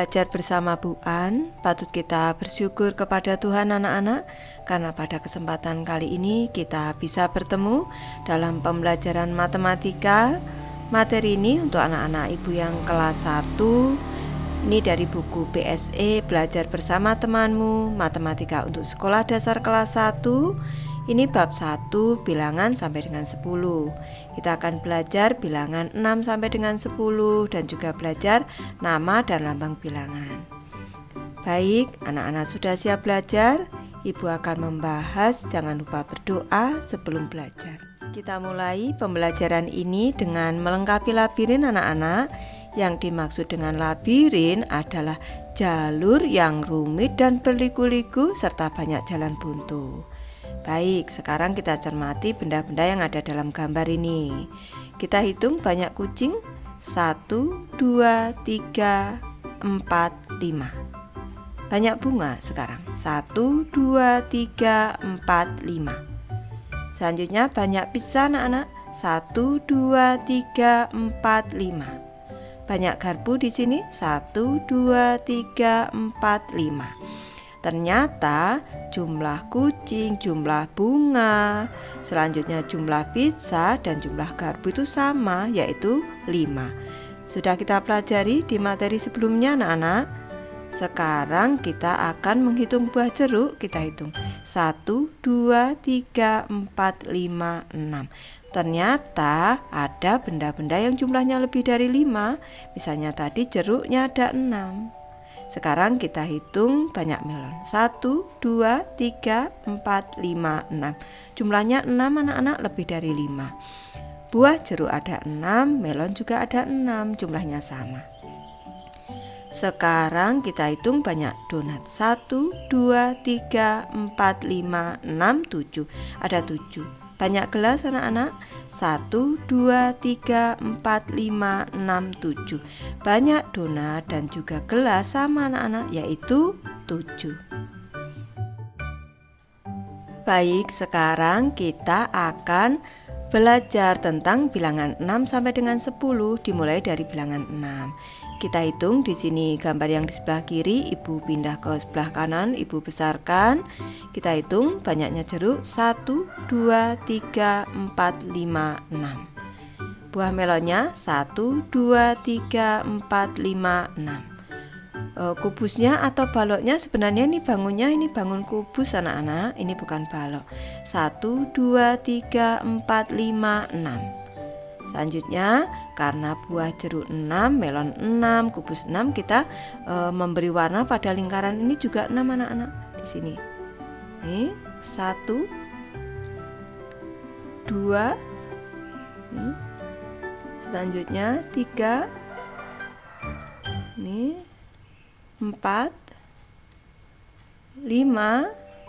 belajar bersama Bu An, patut kita bersyukur kepada Tuhan anak-anak, karena pada kesempatan kali ini kita bisa bertemu dalam pembelajaran matematika. Materi ini untuk anak-anak ibu yang kelas 1. Ini dari buku BSE Belajar Bersama Temanmu, Matematika untuk Sekolah Dasar kelas 1. Ini bab 1, bilangan sampai dengan 10. Kita akan belajar bilangan 6 sampai dengan 10 dan juga belajar nama dan lambang bilangan. Baik, anak-anak sudah siap belajar? Ibu akan membahas, jangan lupa berdoa sebelum belajar. Kita mulai pembelajaran ini dengan melengkapi labirin anak-anak. Yang dimaksud dengan labirin adalah jalur yang rumit dan berliku-liku serta banyak jalan buntu. Baik, sekarang kita cermati benda-benda yang ada dalam gambar ini. Kita hitung banyak kucing. 1, 2, 3, 4, 5. Banyak bunga sekarang. 1, 2, 3, 4, 5. Selanjutnya banyak pizza anak-anak. 1, 2, 3, 4, 5. Banyak garpu di sini. 1, 2, 3, 4, 5. Ternyata jumlah kucing, jumlah bunga, selanjutnya jumlah pizza dan jumlah garpu itu sama, yaitu 5. Sudah kita pelajari di materi sebelumnya anak-anak. Sekarang kita akan menghitung buah jeruk. Kita hitung 1, 2, 3, 4, 5, 6. Ternyata ada benda-benda yang jumlahnya lebih dari 5. Misalnya tadi jeruknya ada 6. Sekarang kita hitung banyak melon. 1, 2, 3, 4, 5, 6. Jumlahnya 6 anak-anak, lebih dari 5. Buah jeruk ada 6, melon juga ada 6, jumlahnya sama. Sekarang kita hitung banyak donat. 1, 2, 3, 4, 5, 6, 7. Ada 7. Banyak gelas anak-anak. 1, 2, 3, 4, 5, 6, 7. Banyak donat dan juga gelas sama anak-anak, yaitu 7. Baik, sekarang kita akan belajar tentang bilangan 6 sampai dengan 10, dimulai dari bilangan 6. Kita hitung di sini gambar yang di sebelah kiri, ibu pindah ke sebelah kanan, ibu besarkan. Kita hitung banyaknya jeruk. 1, 2, 3, 4, 5, 6. Buah melonnya 1, 2, 3, 4, 5, 6. Kubusnya atau baloknya sebenarnya ini bangun kubus anak-anak, ini bukan balok. 1, 2, 3, 4, 5, 6. Selanjutnya, karena buah jeruk 6, melon 6, kubus 6, kita memberi warna pada lingkaran ini juga 6 anak-anak. Di sini. Ini 1, 2. Ini. Selanjutnya 3. Ini 4, 5,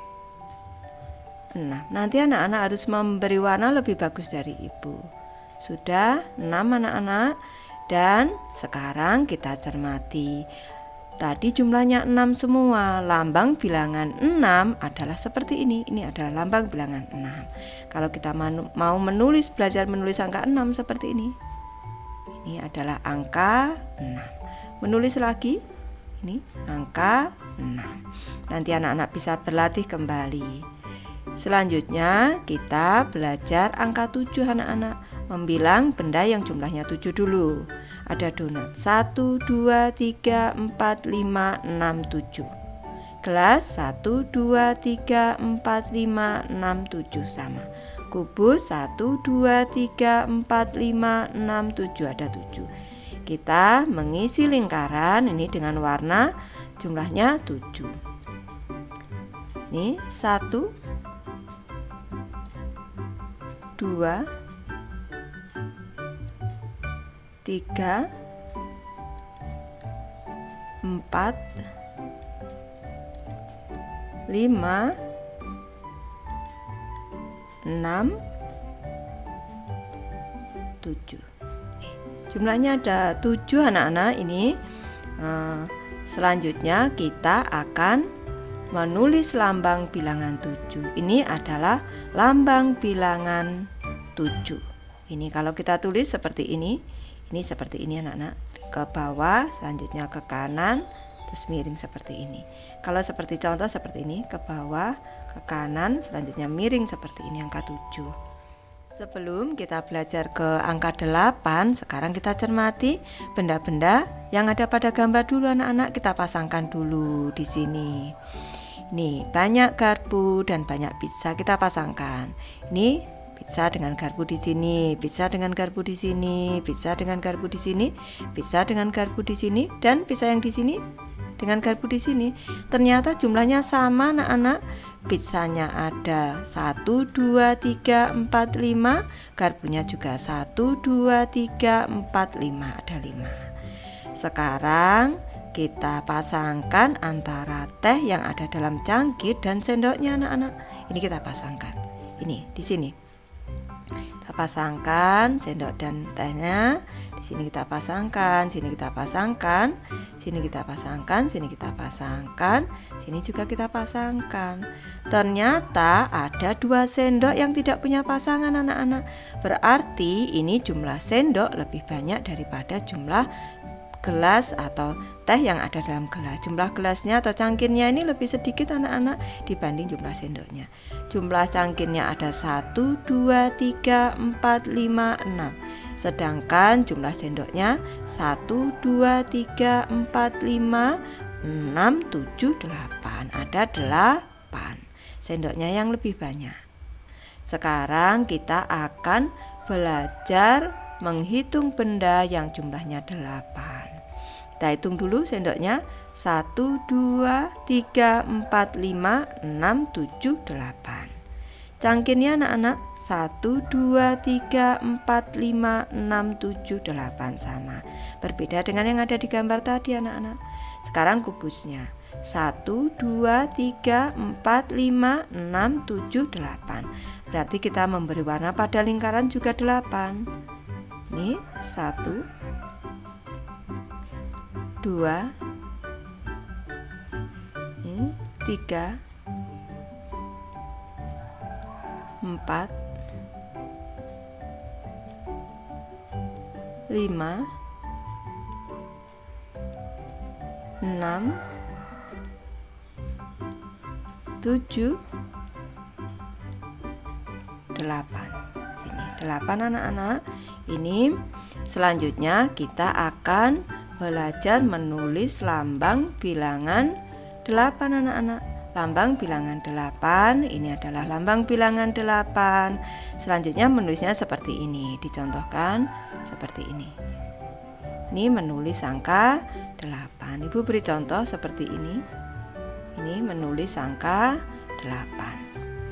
6. Nanti anak-anak harus memberi warna lebih bagus dari ibu. Sudah 6 anak-anak. Dan sekarang kita cermati. Tadi jumlahnya 6 semua. Lambang bilangan 6 adalah seperti ini. Ini adalah lambang bilangan 6. Kalau kita mau belajar menulis angka 6 seperti ini. Ini adalah angka 6. Menulis lagi. Ini angka 6. Nanti anak-anak bisa berlatih kembali. Selanjutnya kita belajar angka 7 anak-anak. Membilang benda yang jumlahnya 7 dulu. Ada donat. 1, 2, 3, 4, 5, 6, 7. Gelas 1, 2, 3, 4, 5, 6, 7 sama. Kubus 1, 2, 3, 4, 5, 6, 7. Ada 7. Kita mengisi lingkaran ini dengan warna jumlahnya 7. Ini 1, 2, 3, 4, 5, 6, 7. Jumlahnya ada 7 anak-anak ini. Selanjutnya kita akan menulis lambang bilangan 7. Ini adalah lambang bilangan 7. Ini kalau kita tulis seperti ini seperti ini anak-anak. Ke bawah, selanjutnya ke kanan, terus miring seperti ini. Kalau seperti contoh seperti ini, ke bawah, ke kanan, selanjutnya miring seperti ini, angka 7. Sebelum kita belajar ke angka 8, sekarang kita cermati benda-benda yang ada pada gambar dulu anak-anak. Kita pasangkan dulu di sini. Nih, banyak garpu dan banyak pizza kita pasangkan. Ini pizza dengan garpu di sini, pizza dengan garpu di sini, pizza dengan garpu di sini, pizza dengan garpu di sini, dan pizza yang di sini dengan garpu di sini. Ternyata jumlahnya sama anak-anak. Pizzanya ada 1, 2, 3, 4, 5. Garpunya juga 1, 2, 3, 4, 5. Ada 5. Sekarang kita pasangkan antara teh yang ada dalam cangkir dan sendoknya anak-anak. Ini kita pasangkan. Ini di sini. Kita pasangkan sendok dan tehnya. Di sini kita pasangkan, sini kita pasangkan, sini kita pasangkan, sini kita pasangkan, sini juga kita pasangkan. Ternyata ada 2 sendok yang tidak punya pasangan anak-anak. Berarti ini jumlah sendok lebih banyak daripada jumlah gelas atau teh yang ada dalam gelas. Jumlah gelasnya atau cangkirnya ini lebih sedikit anak-anak dibanding jumlah sendoknya. Jumlah cangkirnya ada 1, 2, 3, 4, 5, 6. Sedangkan jumlah sendoknya 1, 2, 3, 4, 5, 6, 7, 8. Ada 8. Sendoknya yang lebih banyak. Sekarang kita akan belajar menghitung benda yang jumlahnya 8. Kita hitung dulu sendoknya. 1, 2, 3, 4, 5, 6, 7, 8. Cangkirnya anak-anak 1, 2, 3, 4, 5, 6, 7, 8 sama. Berbeda dengan yang ada di gambar tadi anak-anak. Sekarang kubusnya 1, 2, 3, 4, 5, 6, 7, 8. Berarti kita memberi warna pada lingkaran juga 8. Ini 1, 2, ini 3, 4, 5, 6, 7, 8. Sini 8 anak-anak. Ini selanjutnya kita akan belajar menulis lambang bilangan 8 anak-anak. Lambang bilangan 8, ini adalah lambang bilangan 8. Selanjutnya menulisnya seperti ini, dicontohkan seperti ini. Ini menulis angka 8. Ibu beri contoh seperti ini. Ini menulis angka 8.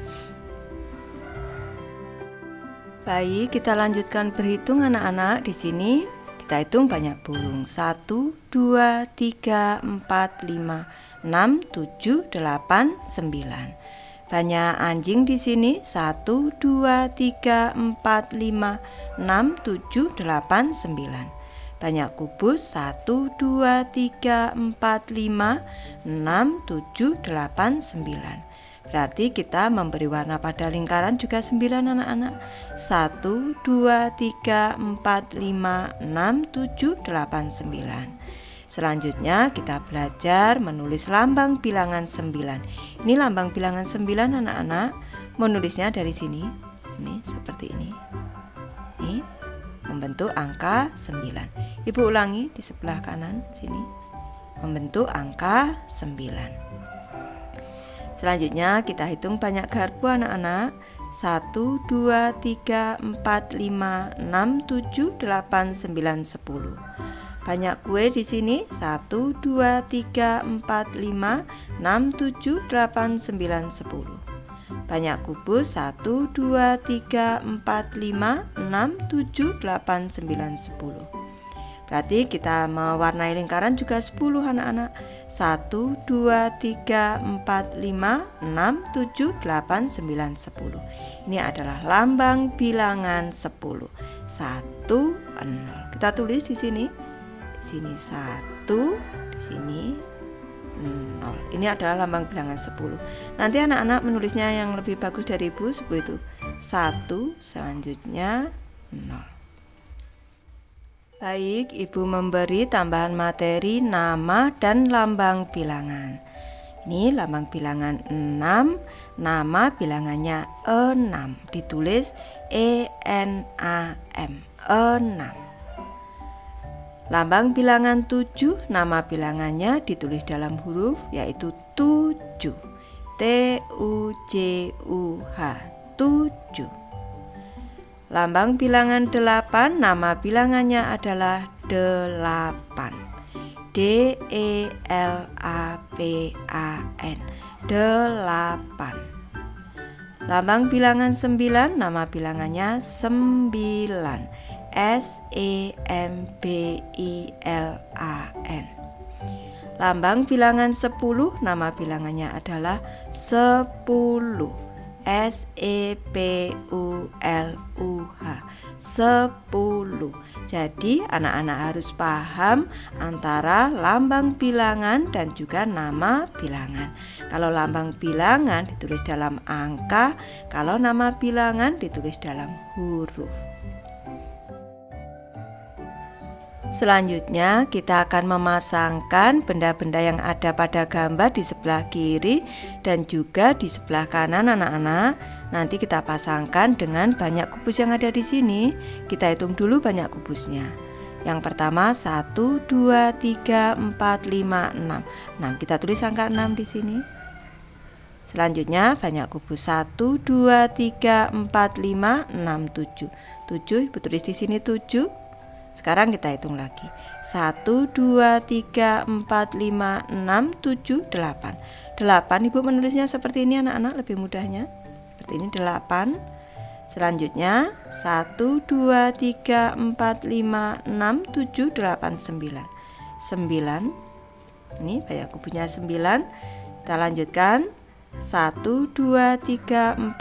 Baik, kita lanjutkan berhitung anak-anak. Di sini kita hitung banyak burung. 1, 2, 3, 4, 5, 6, 7, 8, 9. Banyak anjing di sini. 1, 2, 3, 4, 5, 6, 7, 8, 9. Banyak kubus. 1, 2, 3, 4, 5, 6, 7, 8, 9. Berarti kita memberi warna pada lingkaran juga 9 anak-anak. 1, 2, 3, 4, 5, 6, 7, 8, 9. Selanjutnya kita belajar menulis lambang bilangan 9. Ini lambang bilangan 9 anak-anak. Menulisnya dari sini. Ini seperti ini. Ini membentuk angka 9. Ibu ulangi di sebelah kanan sini. Membentuk angka 9. Selanjutnya kita hitung banyak garpu anak-anak. 1, 2, 3, 4, 5, 6, 7, 8, 9, 10. Banyak kue di sini. 1, 2, 3, 4, 5, 6, 7, 8, 9, 10. Banyak kubus. 1, 2, 3, 4, 5, 6, 7, 8, 9, 10. Berarti kita mewarnai lingkaran juga 10 anak-anak. 1, 2, 3, 4, 5, 6, 7, 8, 9, 10. Ini adalah lambang bilangan 10. 1, 0. Kita tulis di sini. Di sini 1, di sini 0. Ini adalah lambang bilangan 10. Nanti anak-anak menulisnya yang lebih bagus dari Ibu seperti itu. 1, selanjutnya 0. Baik, Ibu memberi tambahan materi nama dan lambang bilangan. Ini lambang bilangan 6, nama bilangannya 6, ditulis E-N-A-M, 6. Lambang bilangan 7, nama bilangannya ditulis dalam huruf yaitu 7, T-U-J-U-H, 7. Lambang bilangan 8, nama bilangannya adalah 8, D-E-L-A-P-A-N, 8. Lambang bilangan 9, nama bilangannya 9, S-E-M-B-I-L-A-N. Lambang bilangan 10, nama bilangannya adalah 10, S-E-P-U-L-U-H, 10. Jadi anak-anak harus paham antara lambang bilangan dan juga nama bilangan. Kalau lambang bilangan ditulis dalam angka, kalau nama bilangan ditulis dalam huruf. Selanjutnya kita akan memasangkan benda-benda yang ada pada gambar di sebelah kiri dan juga di sebelah kanan anak-anak. Nanti kita pasangkan dengan banyak kubus yang ada di sini. Kita hitung dulu banyak kubusnya. Yang pertama 1, 2, 3, 4, 5, 6. 6 kita tulis angka 6 di sini. Selanjutnya banyak kubus 1, 2, 3, 4, 5, 6, 7. 7 Ibu tulis di sini 7. Sekarang kita hitung lagi 1, 2, 3, 4, 5, 6, 7, 8. 8 Ibu menulisnya seperti ini anak-anak, lebih mudahnya seperti ini 8. Selanjutnya 1, 2, 3, 4, 5, 6, 7, 8, 9. 9 ini banyak kubusnya 9. Kita lanjutkan 1, 2, 3, 4, 5, 6, 7, 8, 9, 10.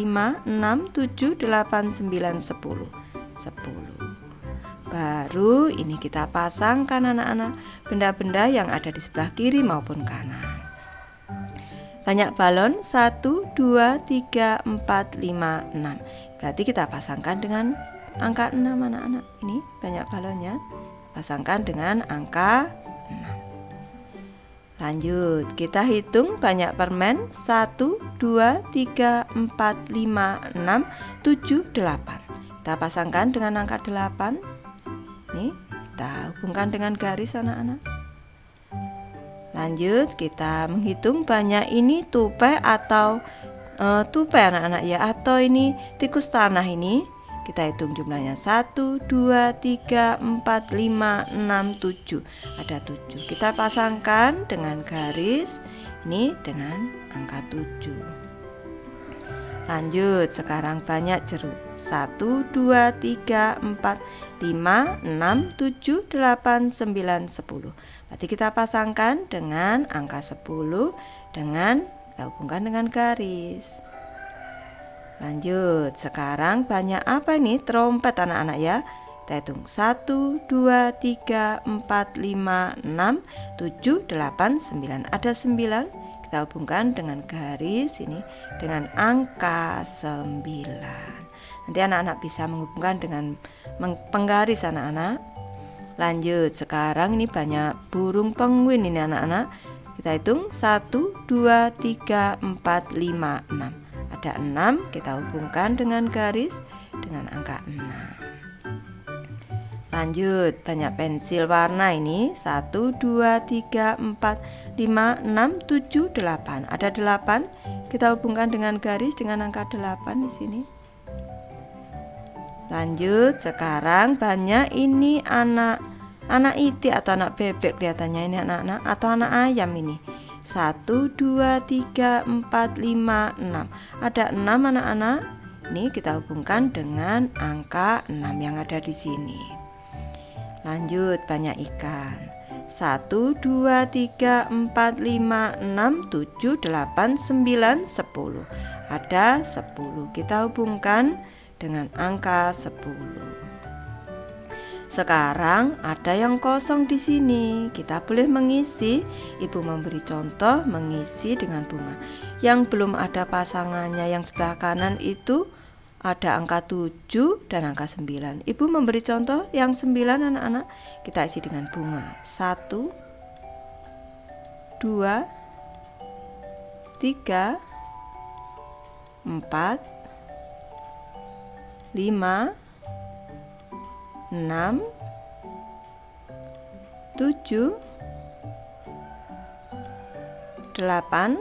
10. Baru ini kita pasangkan anak-anak benda-benda yang ada di sebelah kiri maupun kanan. Banyak balon 1, 2, 3, 4, 5, 6. Berarti kita pasangkan dengan angka 6 anak-anak. Ini banyak balonnya. Pasangkan dengan angka 6. Lanjut, kita hitung banyak permen 1, 2, 3, 4, 5, 6, 7, 8. Kita pasangkan dengan angka 8. Ini kita hubungkan dengan garis anak-anak. Lanjut kita menghitung banyak ini tupai atau tupai anak-anak ya, atau ini tikus tanah ini. Kita hitung jumlahnya 1, 2, 3, 4, 5, 6, 7. Ada 7. Kita pasangkan dengan garis ini dengan angka 7. Lanjut, sekarang banyak jeruk 1, 2, 3, 4, 5, 6, 7, 8, 9, 10. Berarti kita pasangkan dengan angka 10 dengan kita hubungkan dengan garis. Lanjut, sekarang banyak apa ini? Trompet anak-anak ya. Kita hitung 1, 2, 3, 4, 5, 6, 7, 8, 9. Ada 9. Kita hubungkan dengan garis ini dengan angka 9. Nanti anak-anak bisa menghubungkan dengan penggaris anak-anak. Lanjut, sekarang ini banyak burung penguin ini anak-anak. Kita hitung 1, 2, 3, 4, 5, 6. Ada 6, kita hubungkan dengan garis dengan angka 6. Lanjut, banyak pensil warna ini 1, 2, 3, 4, 5, 6, 7, 8. Ada 8, kita hubungkan dengan garis dengan angka 8 di sini. Lanjut, sekarang banyak ini anak itik atau anak bebek kelihatannya ini anak-anak, atau anak ayam ini. 1, 2, 3, 4, 5, 6. Ada 6 anak-anak. Ini kita hubungkan dengan angka 6 yang ada di sini. Lanjut, banyak ikan 1, 2, 3, 4, 5, 6, 7, 8, 9, 10. Ada 10, kita hubungkan dengan angka 10. Sekarang ada yang kosong di sini. Kita boleh mengisi. Ibu memberi contoh mengisi dengan bunga. Yang belum ada pasangannya yang sebelah kanan itu ada angka 7 dan angka 9. Ibu memberi contoh yang 9 anak-anak. Kita isi dengan bunga. 1, 2, 3, 4, 5, 6, 7, 8,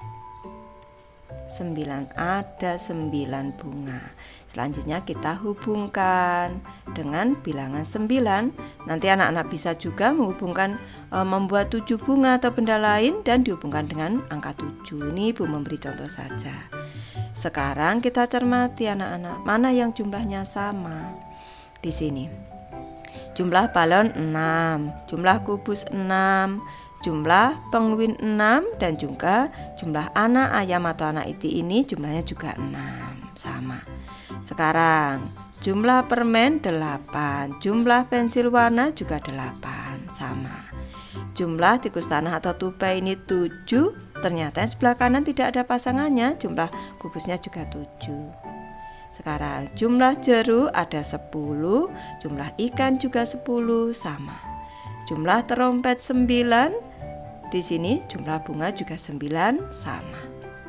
9. Ada 9 bunga. Selanjutnya kita hubungkan dengan bilangan 9. Nanti anak-anak bisa juga menghubungkan membuat 7 bunga atau benda lain dan dihubungkan dengan angka 7. Ini Ibu memberi contoh saja. Sekarang kita cermati anak-anak, mana yang jumlahnya sama. Di sini jumlah balon 6, jumlah kubus 6, jumlah penguin 6, dan juga jumlah anak ayam atau anak iti ini jumlahnya juga 6, sama. Sekarang jumlah permen 8, jumlah pensil warna juga 8, sama. Jumlah tikus tanah atau tupai ini 7, ternyata yang sebelah kanan tidak ada pasangannya, jumlah kubusnya juga 7. Sekarang jumlah jeruk ada 10, jumlah ikan juga 10, sama. Jumlah terompet 9, di sini jumlah bunga juga 9, sama.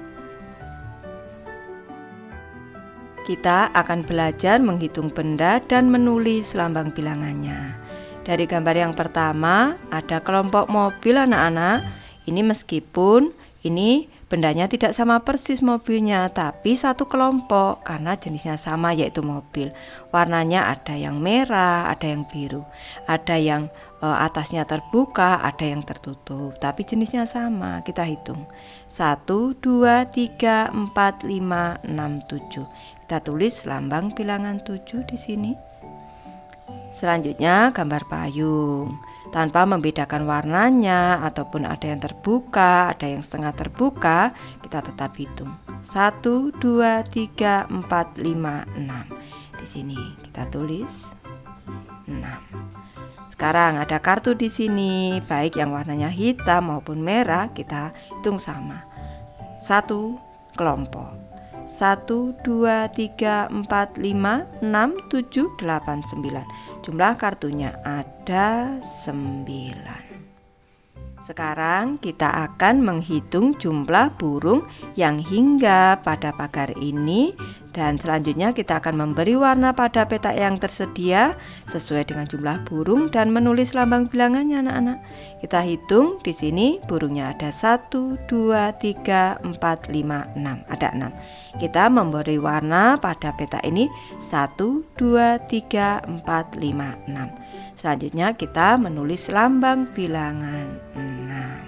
Kita akan belajar menghitung benda dan menulis lambang bilangannya. Dari gambar yang pertama ada kelompok mobil anak-anak. Ini meskipun ini bendanya tidak sama persis mobilnya, tapi satu kelompok karena jenisnya sama, yaitu mobil. Warnanya ada yang merah, ada yang biru, ada yang atasnya terbuka, ada yang tertutup, tapi jenisnya sama. Kita hitung 1, 2, 3, 4, 5, 6, 7. Kita tulis lambang bilangan 7 di sini. Selanjutnya gambar payung. Tanpa membedakan warnanya ataupun ada yang terbuka, ada yang setengah terbuka, kita tetap hitung 1, 2, 3, 4, 5, 6. Di sini kita tulis 6. Sekarang ada kartu di sini, baik yang warnanya hitam maupun merah, kita hitung sama. Satu kelompok. 1, 2, 3, 4, 5, 6, 7, 8, 9. Jumlah kartunya ada 9. Sekarang kita akan menghitung jumlah burung yang hinggap pada pagar ini, dan selanjutnya kita akan memberi warna pada petak yang tersedia sesuai dengan jumlah burung dan menulis lambang bilangannya anak-anak. Kita hitung di sini burungnya ada 1, 2, 3, 4, 5, 6. Ada 6. Kita memberi warna pada petak ini 1, 2, 3, 4, 5, 6. Selanjutnya kita menulis lambang bilangan 6.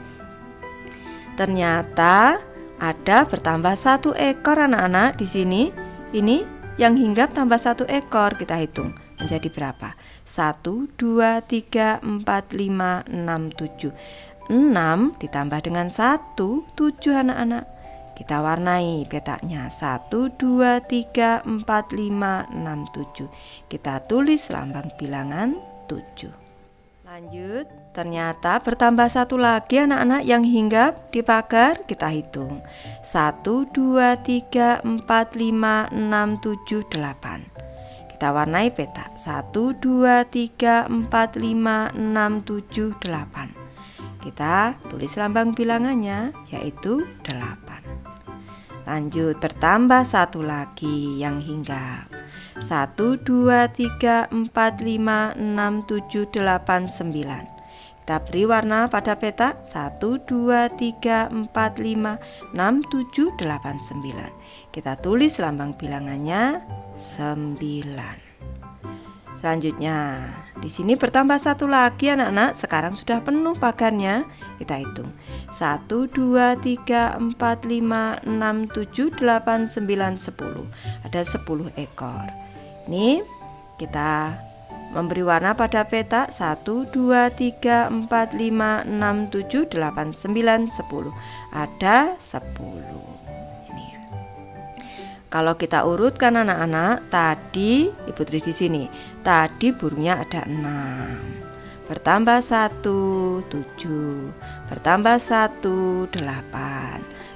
Ternyata ada bertambah 1 ekor anak-anak di sini. Ini yang hinggap tambah 1 ekor. Kita hitung menjadi berapa? 1, 2, 3, 4, 5, 6, 7. 6 ditambah dengan 1, 7 anak-anak. Kita warnai petaknya 1, 2, 3, 4, 5, 6, 7. Kita tulis lambang bilangan 7. Lanjut, ternyata bertambah 1 lagi anak-anak yang hinggap di pagar. Kita hitung 1, 2, 3, 4, 5, 6, 7, 8. Kita warnai petak 1, 2, 3, 4, 5, 6, 7, 8. Kita tulis lambang bilangannya yaitu 8. Lanjut, bertambah 1 lagi yang hinggap. 1, 2, 3, 4, 5, 6, 7, 8, 9. Kita beri warna pada petak 1, 2, 3, 4, 5, 6, 7, 8, 9. Kita tulis lambang bilangannya 9. Selanjutnya, di sini bertambah 1 lagi anak-anak. Sekarang sudah penuh pagarnya. Kita hitung 1, 2, 3, 4, 5, 6, 7, 8, 9, 10. Ada 10 ekor. Ini kita memberi warna pada petak 1, 2, 3, 4, 5, 6, 7, 8, 9, 10. Ada 10. Ini. Kalau kita urutkan anak-anak, tadi Ibu tulis di sini. Tadi burungnya ada 6. Bertambah 1, 7. Bertambah 1, 8.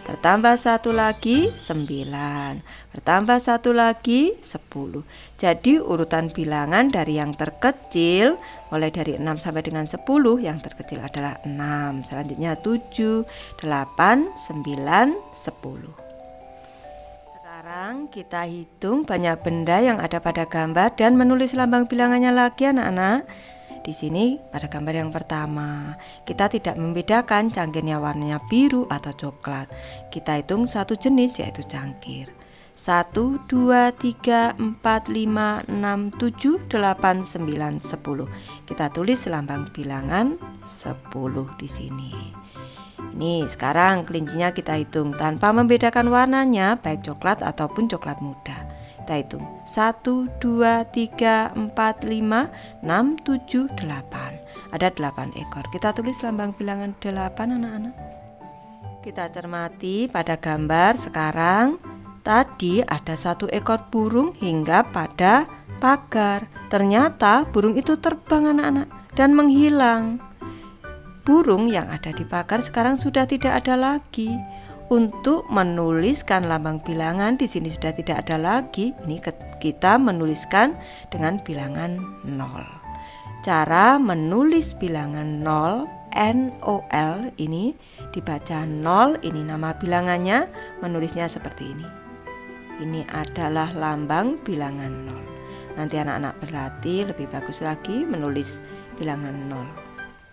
bertambah 1 lagi 9, bertambah 1 lagi 10. Jadi urutan bilangan dari yang terkecil mulai dari 6 sampai dengan 10, yang terkecil adalah 6, selanjutnya 7, 8, 9, 10. Sekarang kita hitung banyak benda yang ada pada gambar dan menulis lambang bilangannya lagi anak-anak. Di sini pada gambar yang pertama, kita tidak membedakan cangkirnya warnanya biru atau coklat. Kita hitung satu jenis yaitu cangkir. 1, 2, 3, 4, 5, 6, 7, 8, 9, 10. Kita tulis lambang bilangan 10 di sini. Ini sekarang kelincinya kita hitung tanpa membedakan warnanya, baik coklat ataupun coklat muda. Kita hitung 1, 2, 3, 4, 5, 6, 7, 8. Ada 8 ekor. Kita tulis lambang bilangan 8 anak-anak. Kita cermati pada gambar sekarang. Tadi ada 1 ekor burung hingga pada pagar. Ternyata burung itu terbang anak-anak dan menghilang. Burung yang ada di pagar sekarang sudah tidak ada lagi. Untuk menuliskan lambang bilangan di sini sudah tidak ada lagi. Ini kita menuliskan dengan bilangan 0. Cara menulis bilangan 0, N-O-L, ini dibaca 0, ini nama bilangannya, menulisnya seperti ini. Ini adalah lambang bilangan 0. Nanti anak-anak berlatih lebih bagus lagi menulis bilangan 0.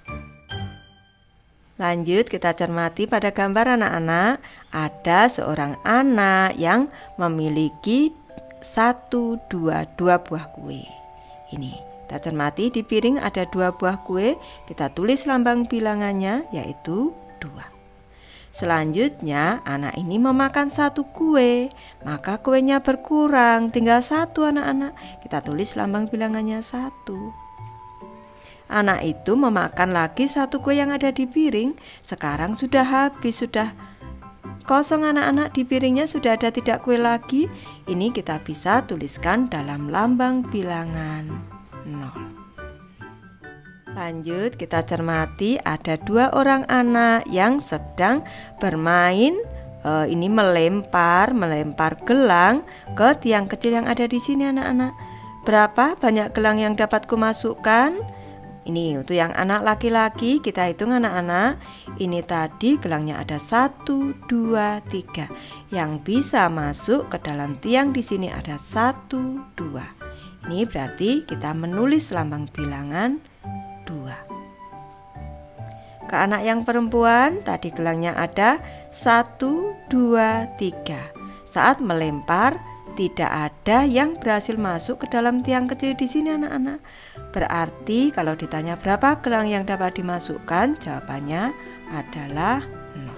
Lanjut kita cermati pada gambar anak-anak. Ada seorang anak yang memiliki 1, 2 buah kue. Ini kita cermati di piring ada 2 buah kue. Kita tulis lambang bilangannya yaitu 2. Selanjutnya anak ini memakan 1 kue, maka kuenya berkurang, tinggal 1 anak-anak. Kita tulis lambang bilangannya 1. Anak itu memakan lagi 1 kue yang ada di piring. Sekarang sudah habis, sudah kosong anak-anak, di piringnya sudah ada tidak kue lagi. Ini kita bisa tuliskan dalam lambang bilangan 0. Lanjut kita cermati ada 2 orang anak yang sedang bermain. Ini melempar gelang ke tiang kecil yang ada di sini anak-anak. Berapa banyak gelang yang dapat kumasukkan? Ini untuk yang anak laki-laki kita hitung anak-anak. Ini tadi gelangnya ada 1, 2, 3. Yang bisa masuk ke dalam tiang di sini ada 1, 2. Ini berarti kita menulis lambang bilangan 2. Ke anak yang perempuan tadi gelangnya ada 1, 2, 3. Saat melempar tidak ada yang berhasil masuk ke dalam tiang kecil di sini anak-anak. Berarti kalau ditanya berapa gelang yang dapat dimasukkan, jawabannya adalah 0.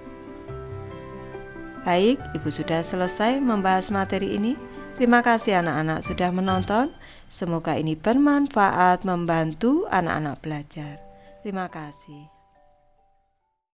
Baik, Ibu sudah selesai membahas materi ini. Terima kasih anak-anak sudah menonton. Semoga ini bermanfaat membantu anak-anak belajar. Terima kasih.